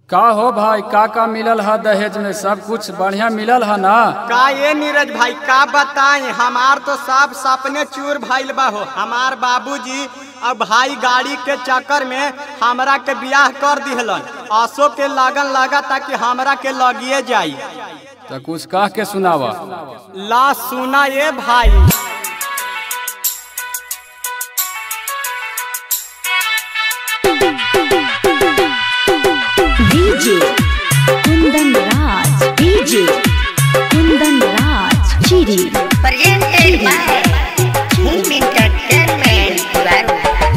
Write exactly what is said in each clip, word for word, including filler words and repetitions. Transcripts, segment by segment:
का हो भाई, का का मिलल है दहेज में? सब कुछ बढ़िया मिलल है ना? का ये नीरज भाई का बताएं, हमार तो सब सपने चूर भइल बा हो। हमार बाबूजी अब भाई गाड़ी के चक्कर में हमरा के ब्याह कर दिहलन। आसो के लगन लगा ताकि हमरा के लगिए जाई। तो कुछ कह के सुनावा। ला सुना ये भाई। डीजे कुंदन राज, डीजे कुंदन राज चिरी presented by Team Entertainment Baru।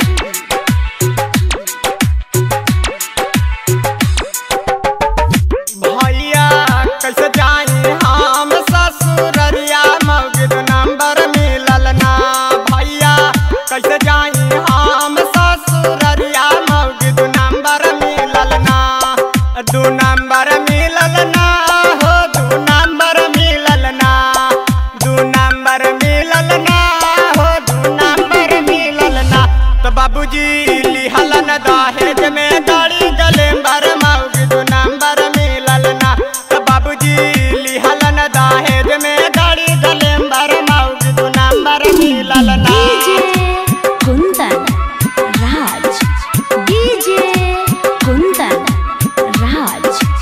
भैया कैसे जाई हम ससुररिया, मौगिद नंबर मिलल ना। भैया कैसे जाई हम ससुररिया, मौगिद नंबर मिलल ना। दू नंबर मिलल ना हो, दू नंबर मिलल ना। दू नंबर मिलल ना हो, दू नंबर मिलल ना। तो बाबूजी लिहलन दहेज में गाड़ी गलेम्बर, मौगी दू नंबर मिलल ना। तो बाबूजी लिहलन दहेज में गाड़ी गलेम्बर, मौगी दू नंबर मिलल ना। DJ Kundan Raj, DJ Kundan Raj.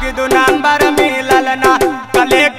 मौगी दो नंबर मिलल ना कले